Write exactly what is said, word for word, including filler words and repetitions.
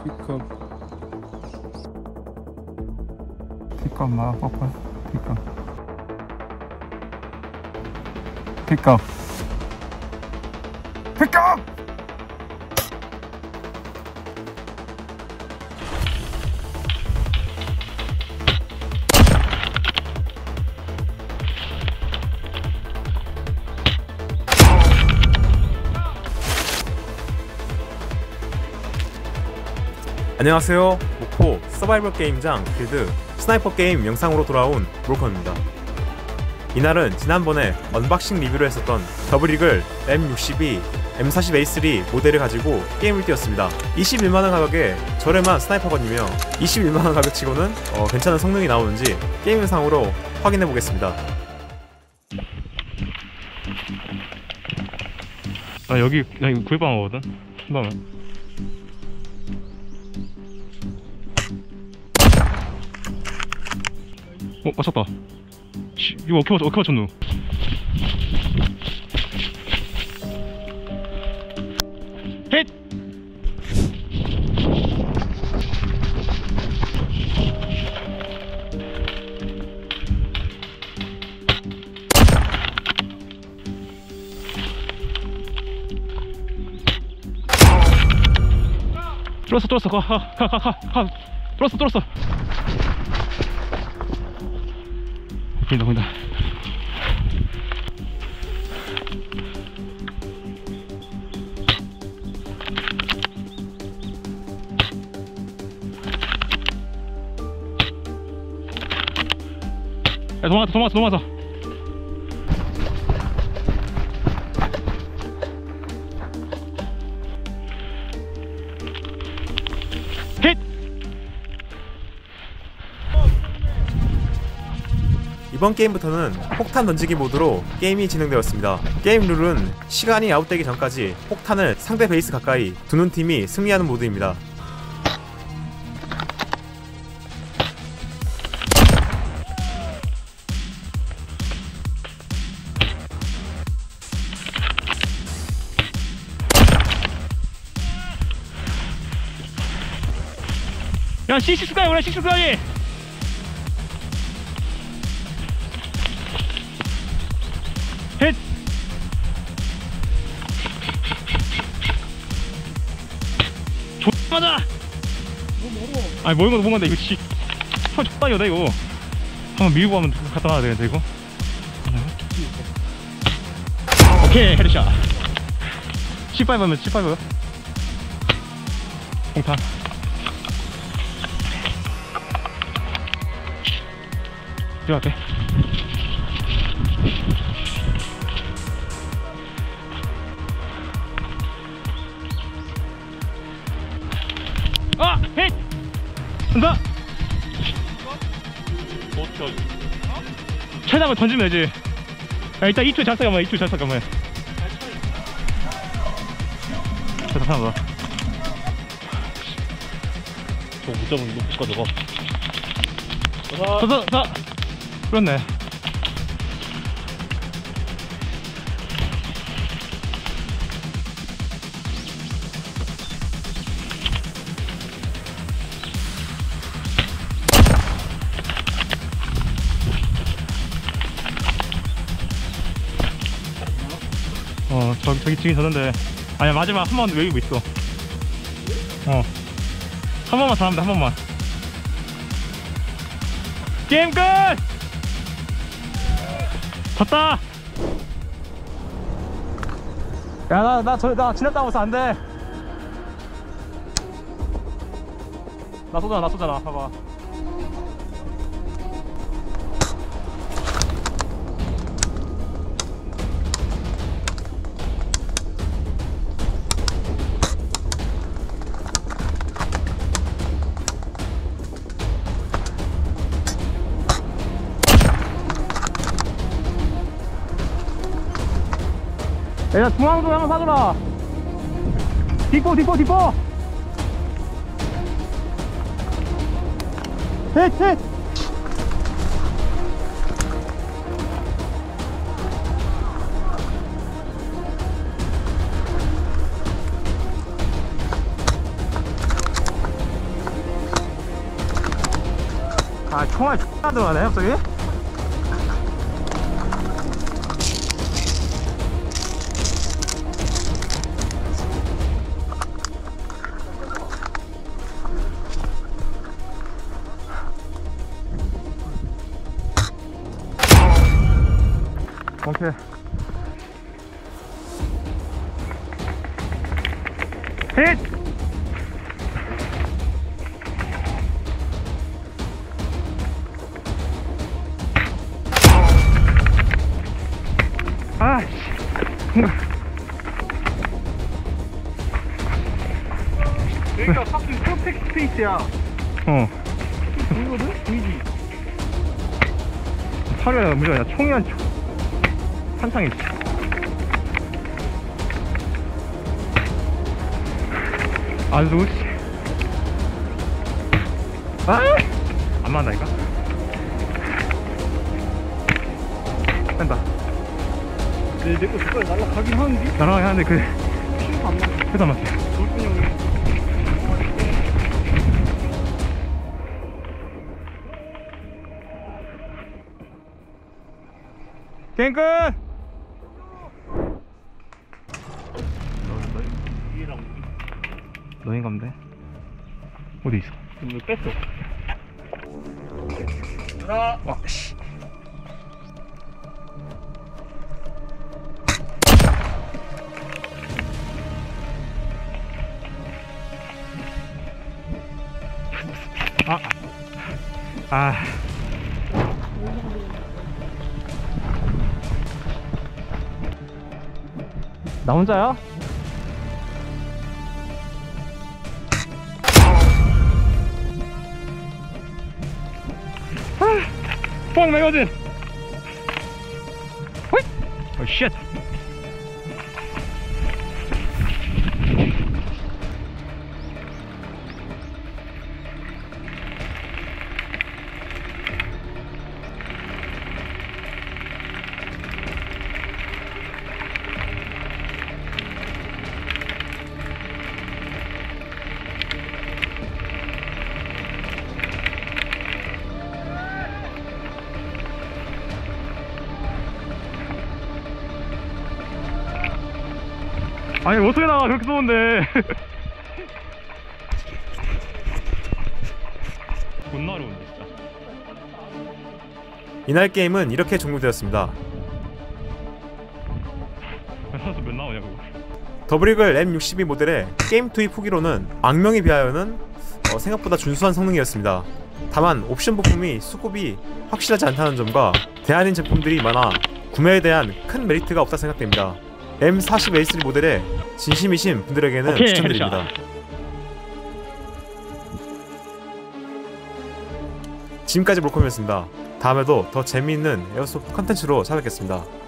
픽업 픽업 마퍼퍼 픽업 픽업 픽업. 안녕하세요. 목포 서바이벌 게임장 길드 스나이퍼 게임 영상으로 돌아온 브로커입니다. 이날은 지난번에 언박싱 리뷰를 했었던 더블이글 엠 육십이, 엠 사십 에이 쓰리 모델을 가지고 게임을 뛰었습니다. 이십일만 원 가격에 저렴한 스나이퍼건이며 이십일만 원 가격치고는 어, 괜찮은 성능이 나오는지 게임 영상으로 확인해보겠습니다. 아 여기 나 이거 구일방어거든? 한방에 어 맞췄다. 씨, 이거 어떻게 맞췄, 어떻게 맞췄노? 힛! 뚫었어 뚫었어 가 가 가 가 가 뚫었어 뚫었어. 보인다 보인다. 야 도망갔다 도망갔어 도망갔어. 힛! 이번 게임부터는 폭탄 던지기 모드로 게임이 진행되었습니다. 게임 룰은 시간이 아웃되기 전까지 폭탄을 상대 베이스 가까이 두는 팀이 승리하는 모드입니다. 야 식스까지 오래 식스까지. 힛! X맞아! 아니 멀은 것도 못 간다 이거 씨. 형 X다 이거다 이거. 한번 밀고 가면 갖다 놔야 되는데 이거. 오케이 헤드샷. 십오 하면 십오 공탄. 들어갈게. 아! 힛! 간다! 어떻게 하지? 최대한 던지면 되지. 야 일단 이 초 잘 쏴가면 이 초 잘 쏴가면 됐다 하나 더. 저거 못 잡으면 높을 것 같아. 서서 서! 그렇네. 어 저기 저기 지금 졌는데 아니야 마지막 한 번 외우고 있어. 어 한 번만 더 합니다. 한 번만. 게임 끝! 졌다! 야 나 나 저 나 지났다고 해서 안돼. 나 쏘잖아 나 쏘잖아 봐봐. 야 중앙도 한번 사줘라. 뒷보 뒷보 뒷보. 헷 헷. 총알이 X나 들어가네 갑자기? 오케이. 힛! 아씨. 여기가 fucking perfect 스페이스야. 어. 보이거든? 보이지? 차려야 무조건 야 총이 한 총. 한창 있지. 아주 씨. 아! 안 맞는다니까? 뺀다. 내, 내거 저걸 날라가긴 하는데? 날아가긴 하는데 그 피가 안 맞아. 그다 맞지. 돌핀 형이. 게임 끝! 위에랑 너인 건데? 어디 있어? 왜 뺐어? 와, 씨. 아. 아. 나 혼자야? 뽕 매거진! 호잇! 오 쉣! 아니 어떻게 나가 그렇게 쏘는데. 존나 어려운데 진짜. 이날 게임은 이렇게 종료되었습니다. 선수 몇 나오냐 그거. 더블이글 엠 육십이 모델의 게임 투입 후기로는 악명에 비하여는 어, 생각보다 준수한 성능이었습니다. 다만 옵션 부품이 수급이 확실하지 않다는 점과 대안인 제품들이 많아 구매에 대한 큰 메리트가 없다 생각됩니다. 엠 사십 에이 쓰리 모델에 진심이신 분들에게는 오케이, 추천드립니다. 지금까지 몰콤이었습니다. 다음에도 더 재미있는 에어소프트 컨텐츠로 찾아뵙겠습니다.